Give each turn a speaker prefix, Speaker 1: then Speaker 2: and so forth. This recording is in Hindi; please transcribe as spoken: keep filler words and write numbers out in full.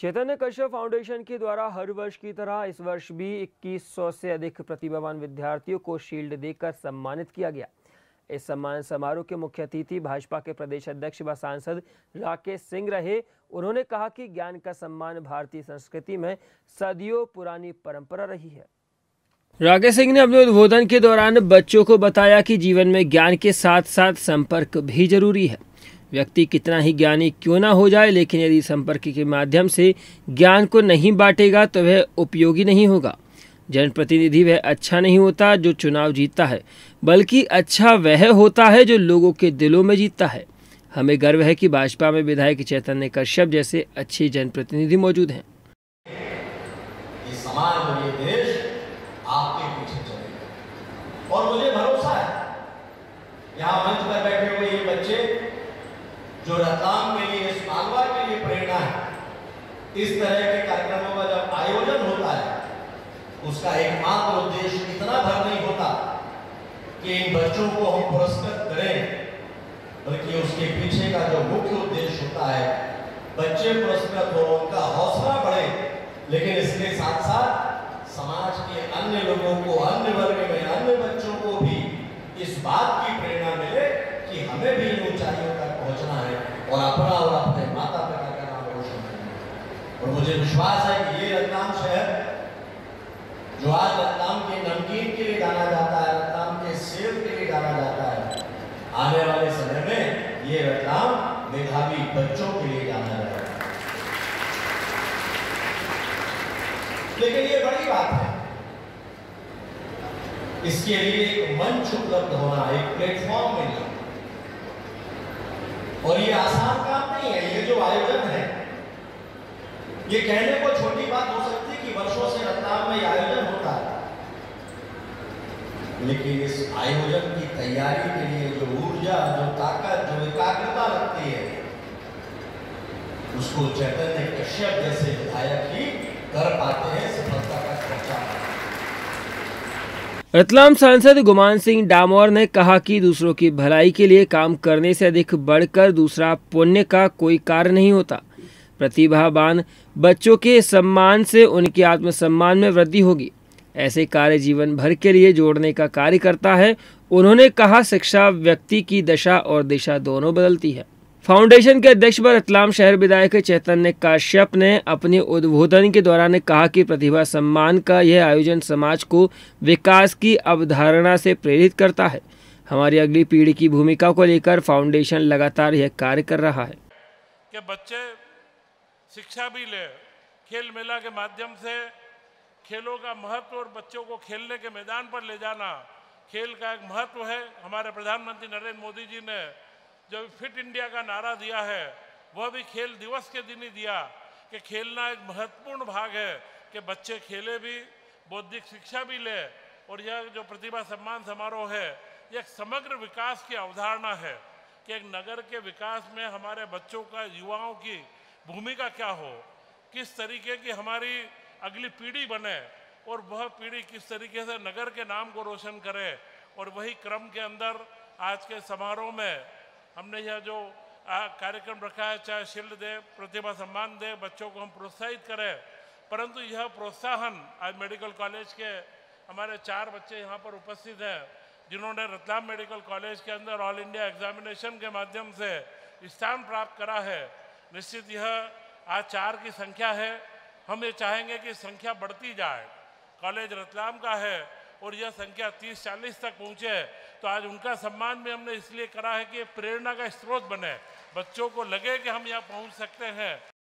Speaker 1: चैतन्य कश्यप फाउंडेशन के द्वारा हर वर्ष की तरह इस वर्ष भी इक्कीस सौ से अधिक प्रतिभावान विद्यार्थियों को शील्ड देकर सम्मानित किया गया। इस सम्मान समारोह के मुख्य अतिथि भाजपा के प्रदेश अध्यक्ष व सांसद राकेश सिंह रहे। उन्होंने कहा कि ज्ञान का सम्मान भारतीय संस्कृति में सदियों पुरानी परंपरा रही है। राकेश सिंह ने अपने उद्बोधन के दौरान बच्चों को बताया कि जीवन में ज्ञान के साथ साथ संपर्क भी जरूरी है। व्यक्ति कितना ही ज्ञानी क्यों ना हो जाए, लेकिन यदि संपर्क के माध्यम से ज्ञान को नहीं बांटेगा तो वह उपयोगी नहीं होगा। जनप्रतिनिधि वह अच्छा नहीं होता जो चुनाव जीतता है, बल्कि अच्छा वह होता है जो लोगों के दिलों में जीतता है। हमें गर्व है कि भाजपा में विधायक चैतन्य कश्यप जैसे अच्छे जनप्रतिनिधि मौजूद हैं।
Speaker 2: ये समाज और ये देश आपके पीछे चलेगा और मुझे भरोसा है यहाँ मंच पर बैठे हुए ये बच्चे जो रतलाम के लिए, इस मालवा के लिए प्रेरणा है। इस तरह के कार्यक्रमों का जब आयोजन होता है उसका एकमात्र उद्देश्य इतना भर नहीं होता कि इन बच्चों को हम पुरस्कृत करें, बल्कि उसके पीछे का जो मुख्य उद्देश्य होता है बच्चे पुरस्कृत हो, उनका हौसला बढ़े, लेकिन इसके साथ साथ समाज के अन्य लोगों को, अन्य वर्ग में अन्य बच्चों को भी इस बात की प्रेरणा मिले कि हमें भी इन ऊंचाइयों तक पहुंचना है और अपना और अपने माता पिता का नाम रोशन करना है। और मुझे विश्वास है कि ये रतलाम शहर जो आज रतलाम के नमकीन के लिए जाना जाता है, रतलाम के सेब के लिए जाना जाता है, आने वाले समय में ये रतलाम मेधावी बच्चों के लिए जाना जाएगा। लेकिन ये बड़ी बात है, इसके लिए एक मंच उपलब्ध होना, एक प्लेटफॉर्म मिलना, और ये आसान काम नहीं है। ये जो आयोजन है, ये कहने को छोटी बात हो सकती है कि वर्षों से रतलाम में आयोजन होता है, लेकिन इस आयोजन की तैयारी के लिए जो ऊर्जा, जो ताकत, जो एकाग्रता लगती है, उसको चैतन्य कश्यप जैसे विधायक ही कर पाते हैं, सफलता तक पहुंचा पाते हैं।
Speaker 1: रतलाम सांसद गुमान सिंह डामोर ने कहा कि दूसरों की भलाई के लिए काम करने से अधिक बढ़कर दूसरा पुण्य का कोई कार्य नहीं होता। प्रतिभावान बच्चों के सम्मान से उनके आत्मसम्मान में वृद्धि होगी। ऐसे कार्य जीवन भर के लिए जोड़ने का कार्य करता है। उन्होंने कहा, शिक्षा व्यक्ति की दशा और दिशा दोनों बदलती है। फाउंडेशन के अध्यक्ष व रतलाम शहर विधायक चैतन्य कश्यप ने अपने उद्बोधन के दौरान कहा कि प्रतिभा सम्मान का यह आयोजन समाज को विकास की अवधारणा से प्रेरित करता है। हमारी अगली पीढ़ी की भूमिका को लेकर फाउंडेशन लगातार यह कार्य कर रहा है
Speaker 3: कि बच्चे शिक्षा भी ले, खेल मेला के माध्यम से खेलों का महत्व और बच्चों को खेलने के मैदान पर ले जाना, खेल का एक महत्व है। हमारे प्रधानमंत्री नरेंद्र मोदी जी ने जो फिट इंडिया का नारा दिया है, वह भी खेल दिवस के दिन ही दिया कि खेलना एक महत्वपूर्ण भाग है कि बच्चे खेले भी, बौद्धिक शिक्षा भी ले। और यह जो प्रतिभा सम्मान समारोह है, यह एक समग्र विकास की अवधारणा है कि एक नगर के विकास में हमारे बच्चों का, युवाओं की भूमिका क्या हो, किस तरीके की हमारी अगली पीढ़ी बने और वह पीढ़ी किस तरीके से नगर के नाम को रोशन करे। और वही क्रम के अंदर आज के समारोह में हमने यह जो कार्यक्रम रखा है, चाहे शील्ड दे, प्रतिभा सम्मान दे, बच्चों को हम प्रोत्साहित करें, परंतु यह प्रोत्साहन आज मेडिकल कॉलेज के हमारे चार बच्चे यहाँ पर उपस्थित हैं जिन्होंने रतलाम मेडिकल कॉलेज के अंदर ऑल इंडिया एग्जामिनेशन के माध्यम से स्थान प्राप्त करा है। निश्चित यह आज चार की संख्या है, हम ये चाहेंगे कि संख्या बढ़ती जाए। कॉलेज रतलाम का है और यह संख्या तीस चालीस तक पहुँचे, तो आज उनका सम्मान भी हमने इसलिए करा है कि प्रेरणा का स्रोत बने, बच्चों को लगे कि हम यहाँ पहुँच सकते हैं।